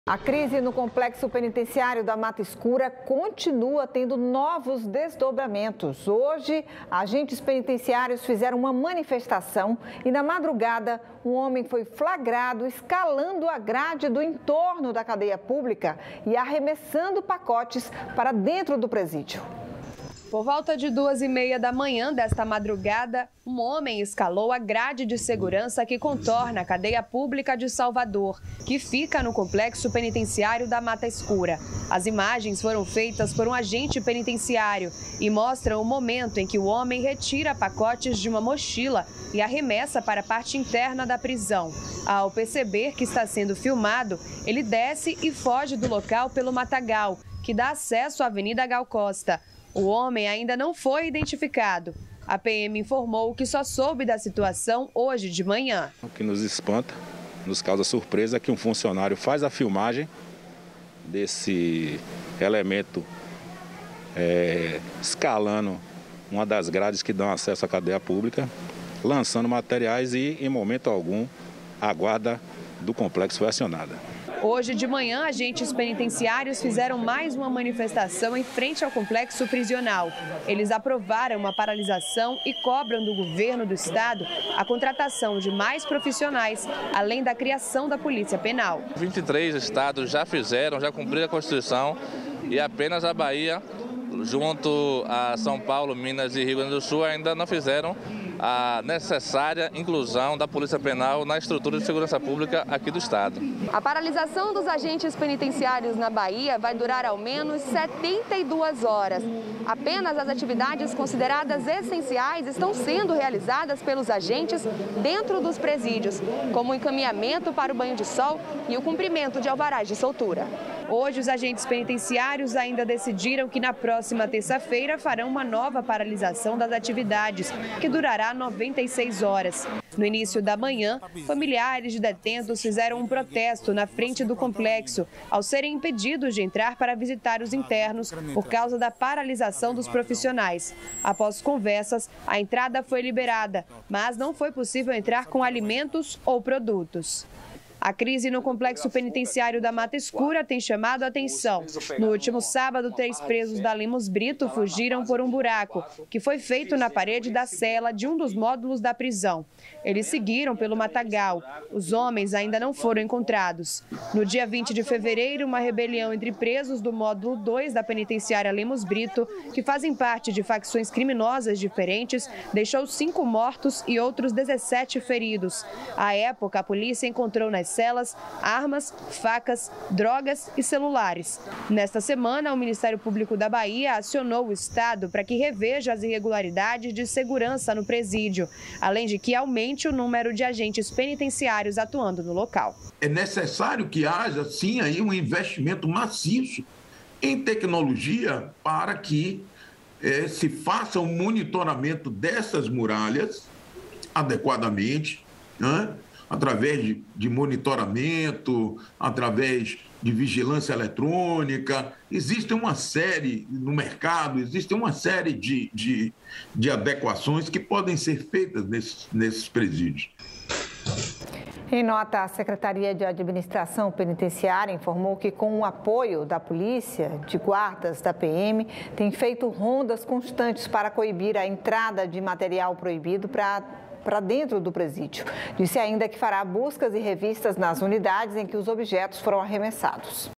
A crise no complexo penitenciário da Mata Escura continua tendo novos desdobramentos. Hoje, agentes penitenciários fizeram uma manifestação e, na madrugada, um homem foi flagrado escalando a grade do entorno da cadeia pública e arremessando pacotes para dentro do presídio. Por volta de 2h30 da manhã desta madrugada, um homem escalou a grade de segurança que contorna a cadeia pública de Salvador, que fica no complexo penitenciário da Mata Escura. As imagens foram feitas por um agente penitenciário e mostram o momento em que o homem retira pacotes de uma mochila e arremessa para a parte interna da prisão. Ao perceber que está sendo filmado, ele desce e foge do local pelo matagal, que dá acesso à Avenida Gal Costa. O homem ainda não foi identificado. A PM informou que só soube da situação hoje de manhã. O que nos espanta, nos causa surpresa, é que um funcionário faz a filmagem desse elemento escalando uma das grades que dão acesso à cadeia pública, lançando materiais e, em momento algum, a guarda do complexo foi acionada. Hoje de manhã, agentes penitenciários fizeram mais uma manifestação em frente ao complexo prisional. Eles aprovaram uma paralisação e cobram do governo do estado a contratação de mais profissionais, além da criação da Polícia Penal. 23 estados já cumpriram a Constituição e apenas a Bahia, junto a São Paulo, Minas e Rio Grande do Sul, ainda não fizeram a necessária inclusão da Polícia Penal na estrutura de segurança pública aqui do estado. A paralisação dos agentes penitenciários na Bahia vai durar ao menos 72 horas. Apenas as atividades consideradas essenciais estão sendo realizadas pelos agentes dentro dos presídios, como o encaminhamento para o banho de sol e o cumprimento de alvarás de soltura. Hoje, os agentes penitenciários ainda decidiram que na próxima terça-feira farão uma nova paralisação das atividades, que durará 96 horas. No início da manhã, familiares de detentos fizeram um protesto na frente do complexo, ao serem impedidos de entrar para visitar os internos por causa da paralisação dos profissionais. Após conversas, a entrada foi liberada, mas não foi possível entrar com alimentos ou produtos. A crise no complexo penitenciário da Mata Escura tem chamado a atenção. No último sábado, 3 presos da Lemos Brito fugiram por um buraco, que foi feito na parede da cela de um dos módulos da prisão. Eles seguiram pelo matagal. Os homens ainda não foram encontrados. No dia 20 de fevereiro, uma rebelião entre presos do módulo 2 da penitenciária Lemos Brito, que fazem parte de facções criminosas diferentes, deixou 5 mortos e outros 17 feridos. À época, a polícia encontrou nas celas armas, facas, drogas e celulares. Nesta semana, o Ministério Público da Bahia acionou o Estado para que reveja as irregularidades de segurança no presídio, além de que aumente o número de agentes penitenciários atuando no local. É necessário que haja, sim, aí um investimento maciço em tecnologia para que se faça um monitoramento dessas muralhas adequadamente, né? Através de monitoramento, através de vigilância eletrônica. Existe uma série no mercado, existe uma série de adequações que podem ser feitas nesses presídios. Em nota, a Secretaria de Administração Penitenciária informou que, com o apoio da polícia, de guardas da PM, tem feito rondas constantes para coibir a entrada de material proibido para dentro do presídio. Disse ainda que fará buscas e revistas nas unidades em que os objetos foram arremessados.